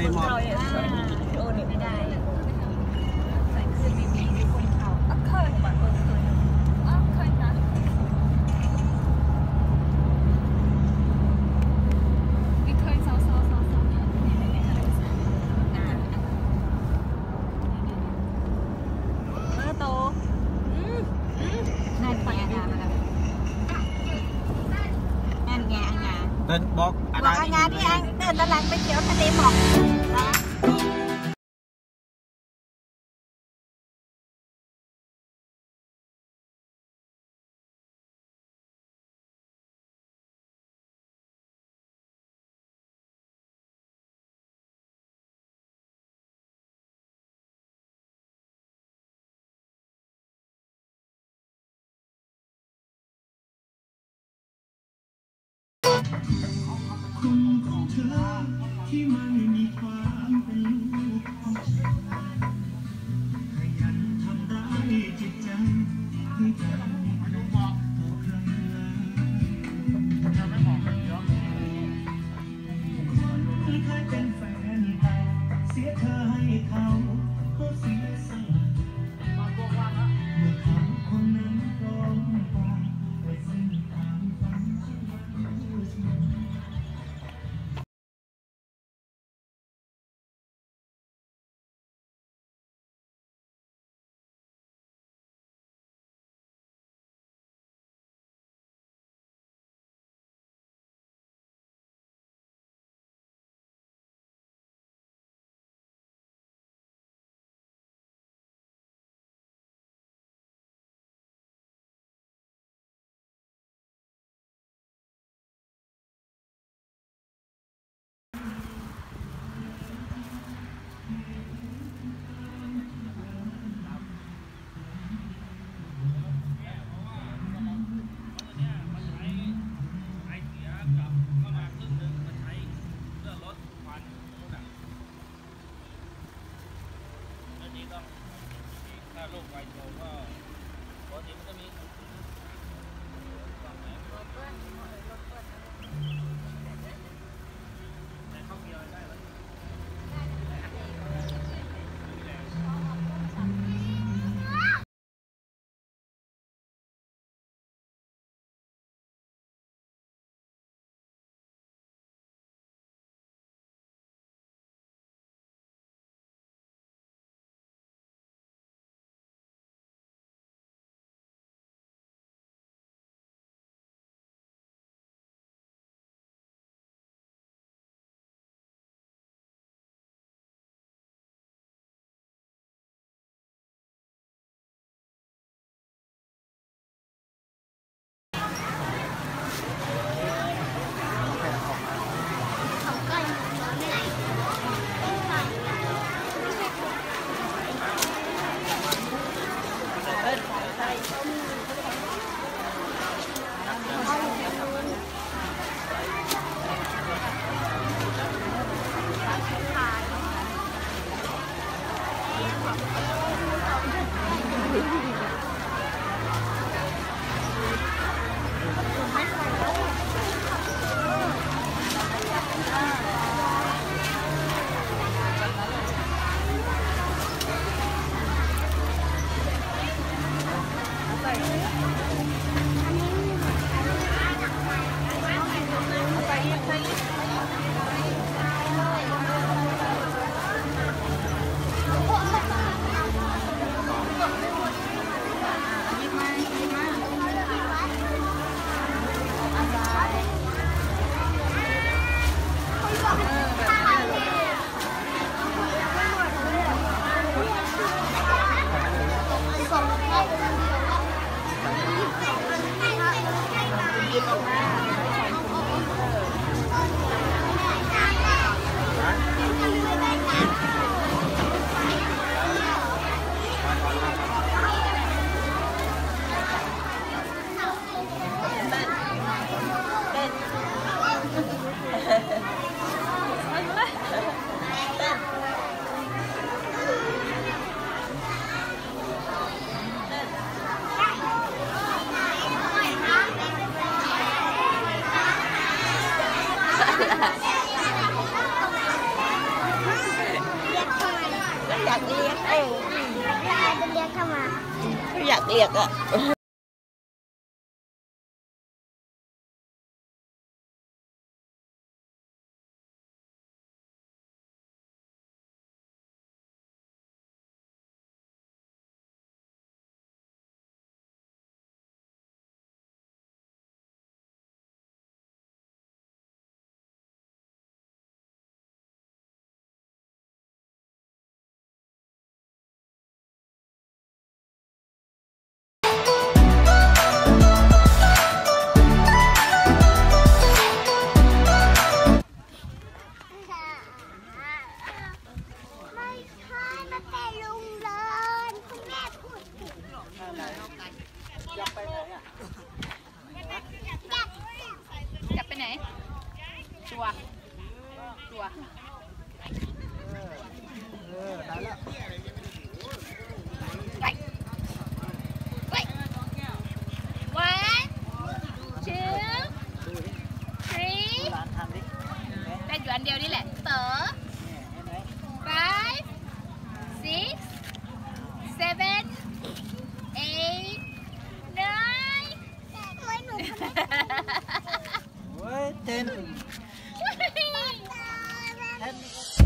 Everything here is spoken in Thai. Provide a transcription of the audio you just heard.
เลยหมดโอ้เนี่ยไม่ได้ใส่ขึ้นไม่มีทุกคนเขาเคยมาเคยเคยนะไม่เคยซ้อโตนั่นแง่นะนั่นแง่งาเดินบอกงานที่อังเดินตลาดไปเที่ยวทะเลหมอกที่ไม่มีความเป็นลูกของฉันขยันทำร้ายจิตใจให้กันต่อครั้งที่เคยเป็นแฟนเก่าเสียเธอให้เขาเสียสละเมื่อเขาคนนั้นร้องไปสิ้นทางฝันฉันโลกไวโจก็ปกติมันจะมีแต่เข้าเกียร์ได้ไหมเเรียกอ่ะจะไปไหนตัวได้แล้ว one two three ร้านทำดิได้อยู่อันเดียวนี่แหละเต๋อ five six seven eight nine ไม่หนูเว้ยเต้นทำไม